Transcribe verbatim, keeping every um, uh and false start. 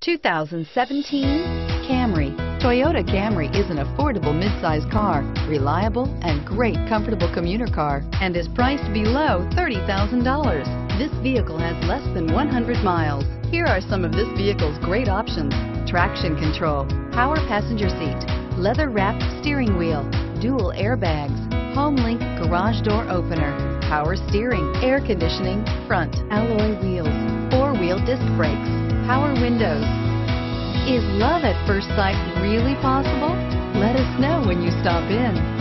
two thousand seventeen Camry. Toyota Camry is an affordable midsize car, reliable and great comfortable commuter car, and is priced below thirty thousand dollars. This vehicle has less than one hundred miles. Here are some of this vehicle's great options: traction control, power passenger seat, leather-wrapped steering wheel, dual airbags, home-link garage door opener, power steering, air conditioning, front alloy wheels, four-wheel disc brakes, power windows. Is love at first sight really possible? Let us know when you stop in.